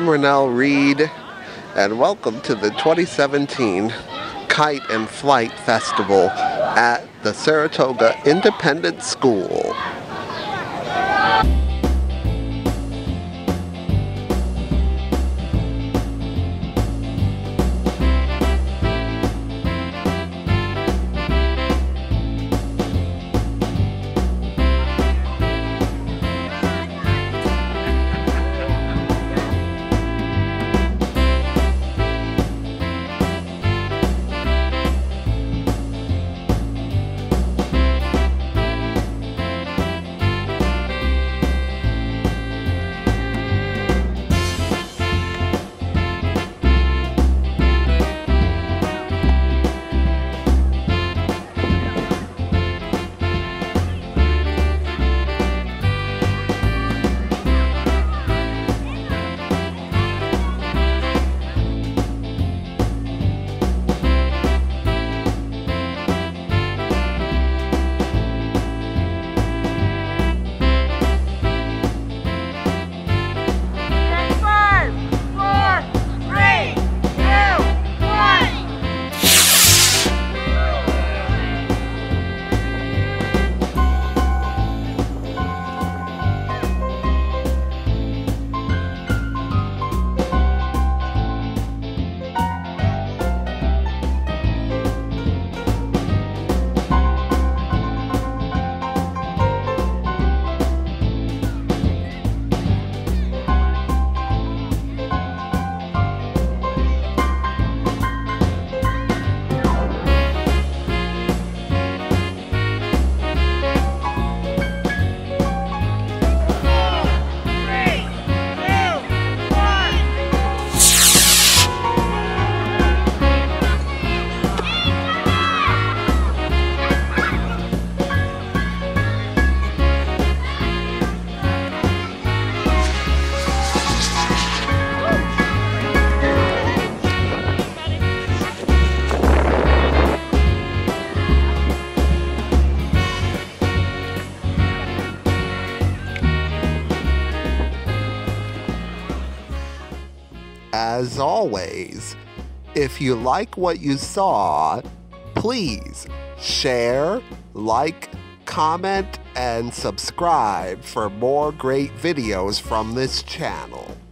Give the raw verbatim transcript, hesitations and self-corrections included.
I'm Rennell Reed, and welcome to the twenty seventeen Kite and Flight Festival at the Saratoga Independent School. As always, if you like what you saw, please share, like, comment, and subscribe for more great videos from this channel.